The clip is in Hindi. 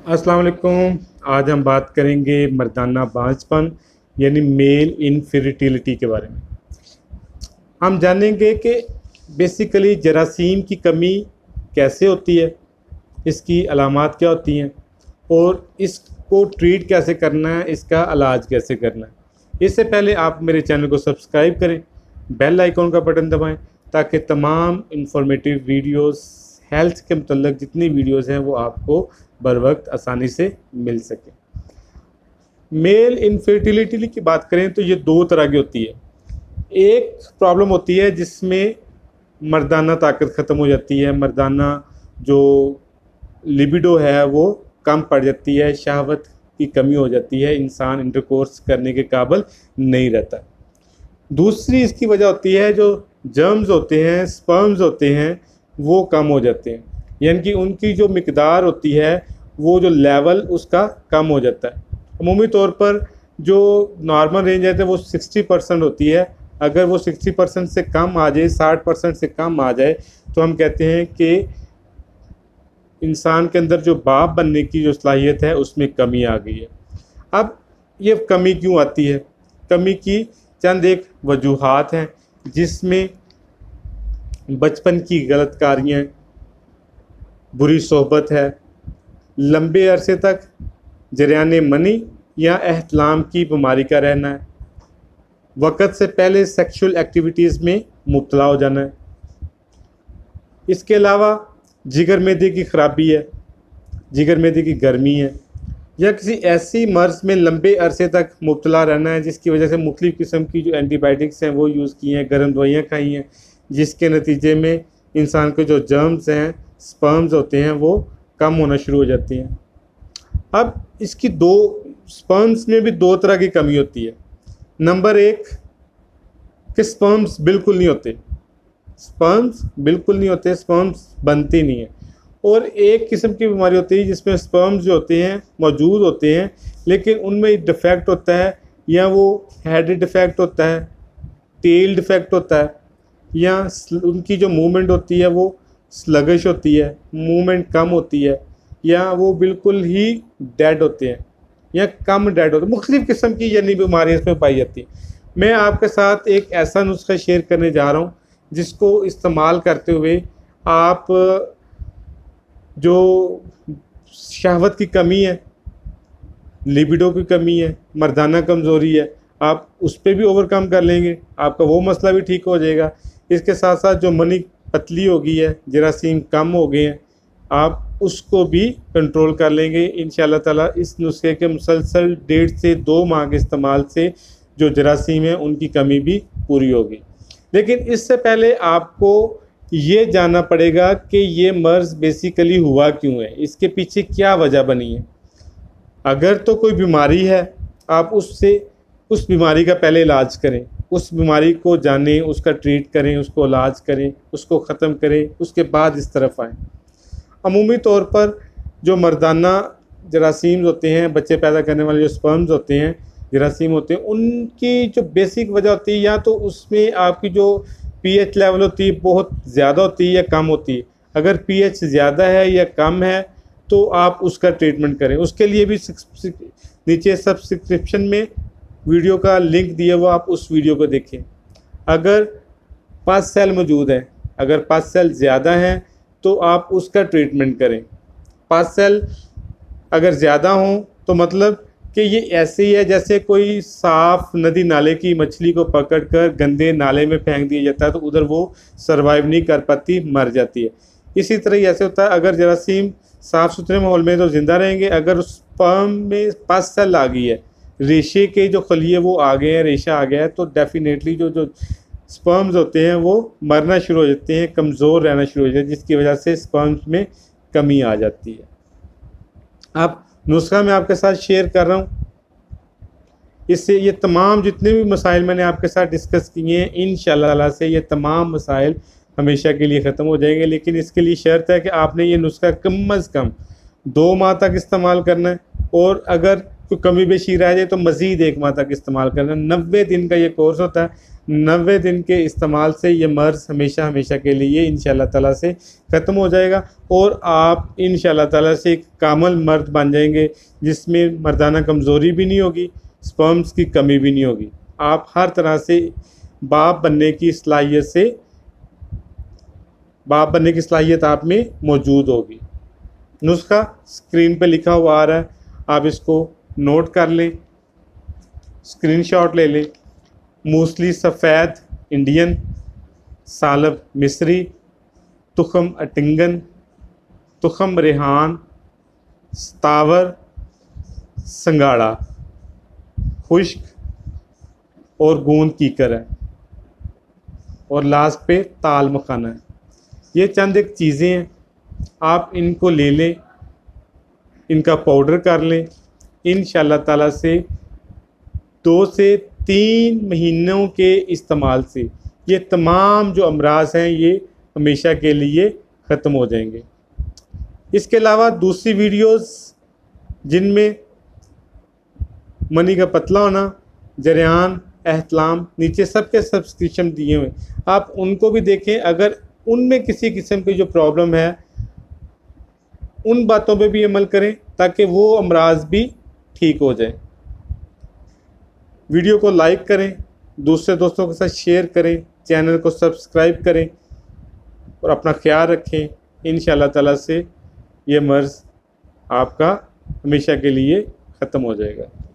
अस्सलाम वालेकुम। आज हम बात करेंगे मर्दाना बांझपन यानी मेल इनफर्टिलिटी के बारे में। हम जानेंगे कि बेसिकली जरासीम की कमी कैसे होती है, इसकी अलामात क्या होती हैं और इसको ट्रीट कैसे करना है, इसका इलाज कैसे करना है। इससे पहले आप मेरे चैनल को सब्सक्राइब करें, बेल आइकॉन का बटन दबाएं ताकि तमाम इंफॉर्मेटिव वीडियोस, हेल्थ के मतलब जितनी वीडियोस हैं वो आपको बर वक्त आसानी से मिल सके। मेल इनफर्टिलिटी की बात करें तो ये दो तरह की होती है। एक प्रॉब्लम होती है जिसमें मर्दाना ताकत ख़त्म हो जाती है, मर्दाना जो लिबिडो है वो कम पड़ जाती है, शहवत की कमी हो जाती है, इंसान इंटरकोर्स करने के काबिल नहीं रहता। दूसरी इसकी वजह होती है जो जर्म्स होते हैं, स्पर्म्स होते हैं, वो कम हो जाते हैं, यानी कि उनकी जो मिकदार होती है वो जो लेवल उसका कम हो जाता है। अमूमी तौर पर जो नॉर्मल रेंज है तो वो 60% होती है। अगर वो 60% से कम आ जाए, 60% से कम आ जाए तो हम कहते हैं कि इंसान के अंदर जो बाप बनने की जो सलाहियत है उसमें कमी आ गई है। अब ये कमी क्यों आती है? कमी की चंद एक वजूहात हैं जिसमें बचपन की गलत कारियाँ, बुरी सोहबत है, लंबे अरसे तक जरियान मनी या एहतलाम की बीमारी का रहना है, वक़्त से पहले सेक्सुअल एक्टिविटीज़ में मुब्तला हो जाना है। इसके अलावा जिगर मैदे की ख़राबी है, जिगर मैदे की गर्मी है, या किसी ऐसी मर्ज़ में लंबे अरसे तक मुब्तला रहना है जिसकी वजह से मुख्तलिफ़ किस्म की जो एंटीबायोटिक्स हैं वो यूज़ की हैं, गर्म दवाइयाँ खाई हैं, जिसके नतीजे में इंसान के जो जर्म्स हैं, स्पर्म्स होते हैं, वो कम होना शुरू हो जाती हैं। अब इसकी स्पर्म्स में भी दो तरह की कमी होती है। नंबर एक कि स्पर्म्स बिल्कुल नहीं होते, स्पर्म्स बनते नहीं हैं। और एक किस्म की बीमारी होती है जिसमें स्पर्म्स जो होते हैं मौजूद होते हैं लेकिन उनमें डिफेक्ट होता है, या वो हेड डिफेक्ट होता है, टेल डिफेक्ट होता है, या उनकी जो मूवमेंट होती है वो स्लगिश होती है, मूवमेंट कम होती है, या वो बिल्कुल ही डेड होते हैं या कम डेड होते हैं। मुख्तलिफ़ किस्म की यानी बीमारियाँ इसमें पाई जाती हैं। मैं आपके साथ एक ऐसा नुस्खा शेयर करने जा रहा हूँ जिसको इस्तेमाल करते हुए आप जो शहवत की कमी है, लिबिडो की कमी है, मर्दाना कमज़ोरी है, आप उस पर भी ओवरकम कर लेंगे, आपका वो मसला भी ठीक हो जाएगा। इसके साथ साथ जो मनी पतली हो गई है, जरासीम कम हो गए हैं, आप उसको भी कंट्रोल कर लेंगे इंशाअल्लाह ताला। इस नुस्खे के मुसलसल 1.5 से 2 माह के इस्तेमाल से जो जरासीम है उनकी कमी भी पूरी होगी। लेकिन इससे पहले आपको ये जानना पड़ेगा कि ये मर्ज़ बेसिकली हुआ क्यों है, इसके पीछे क्या वजह बनी है। अगर तो कोई बीमारी है, आप उस बीमारी का पहले इलाज करें, उस बीमारी को जानें, उसका ट्रीट करें, उसको इलाज करें, उसको ख़त्म करें, उसके बाद इस तरफ आएँ। अमूमी तौर पर जो मर्दाना जरासीम होते हैं, बच्चे पैदा करने वाले जो स्पर्म्स होते हैं, जरासीम होते हैं, उनकी जो बेसिक वजह होती है या तो उसमें आपकी जो पीएच लेवल होती है बहुत ज़्यादा होती है या कम होती है। अगर पीएच ज़्यादा है या कम है तो आप उसका ट्रीटमेंट करें। उसके लिए भी नीचे सब्सक्रिप्शन में वीडियो का लिंक दिया हुआ, आप उस वीडियो को देखें। अगर पस सेल मौजूद है, अगर पस सेल ज़्यादा हैं तो आप उसका ट्रीटमेंट करें। पस सेल अगर ज़्यादा हों तो मतलब कि ये ऐसे ही है जैसे कोई साफ नदी नाले की मछली को पकड़कर गंदे नाले में फेंक दिया जाता है तो उधर वो सरवाइव नहीं कर पाती, मर जाती है। इसी तरह ही ऐसे होता है, अगर जरासीम साफ़ सुथरे माहौल में तो ज़िंदा रहेंगे, अगर उस स्पर्म में पस सेल आ गई है, रेशे के जो खलिए वो आ गए हैं, रेशा आ गया है, तो डेफिनेटली जो स्पर्म्स होते हैं वो मरना शुरू हो जाते हैं, कमज़ोर रहना शुरू हो जाते हैं, जिसकी वजह से स्पर्म्स में कमी आ जाती है। अब नुस्खा मैं आपके साथ शेयर कर रहा हूँ, इससे ये तमाम जितने भी मसाइल मैंने आपके साथ डिस्कस किए हैं इंशाअल्लाह ताला से ये तमाम मसाइल हमेशा के लिए ख़त्म हो जाएंगे। लेकिन इसके लिए शर्त है कि आपने ये नुस्खा कम अज़ कम 2 माह तक इस्तेमाल करना है, और अगर कोई कमी बेशी रह जाए तो मज़ीद 1 माह तक इस्तेमाल करना है। 90 दिन का ये कोर्स होता है। 90 दिन के इस्तेमाल से ये मर्ज़ हमेशा हमेशा के लिए इंशाअल्लाह ताला से ख़त्म हो जाएगा और आप इंशाअल्लाह ताला से एक कामिल मर्द बन जाएंगे, जिसमें मर्दाना कमज़ोरी भी नहीं होगी, स्पर्म्स की कमी भी नहीं होगी। आप हर तरह से बाप बनने की सलाहियत आप में मौजूद होगी। नुस्खा स्क्रीन पे लिखा हुआ आ रहा है, आप इसको नोट कर लें, स्क्रीनशॉट ले लें। मूसली सफ़ेद इंडियन, सालब मिस्री, तुखम अटिंगन, तुखम रेहान, सतावर, संगाड़ा, खुश्क और गूंद कीकर है और लास्ट पे ताल मखाना है। ये चंद एक चीज़ें हैं, आप इनको ले लें, इनका पाउडर कर लें। इंशाअल्लाह ताला से 2 से 3 महीनों के इस्तेमाल से ये तमाम जो अमराज हैं ये हमेशा के लिए ख़त्म हो जाएंगे। इसके अलावा दूसरी वीडियोस जिनमें मनी का पतला होना, जरियान, एहतलाम, नीचे सबके सब्सक्रिप्शन दिए हुए, आप उनको भी देखें। अगर उनमें किसी किस्म की जो प्रॉब्लम है उन बातों पे भी अमल करें ताकि वो अमराज भी ठीक हो जाए। वीडियो को लाइक करें, दूसरे दोस्तों के साथ शेयर करें, चैनल को सब्सक्राइब करें और अपना ख्याल रखें। इंशाअल्लाह ताला से ये मर्ज़ आपका हमेशा के लिए ख़त्म हो जाएगा।